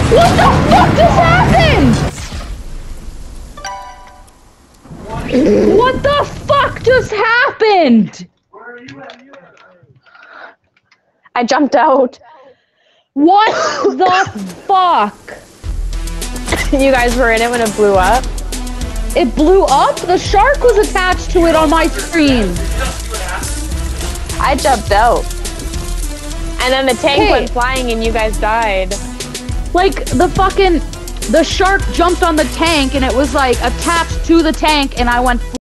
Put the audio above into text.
What the fuck just happened? What the fuck just happened? I jumped out. What the fuck? You guys were in it when it blew up? It blew up? The shark was attached to it on my screen. I jumped out. And then the tank went flying and you guys died. Like, the shark jumped on the tank and it was like attached to the tank and I went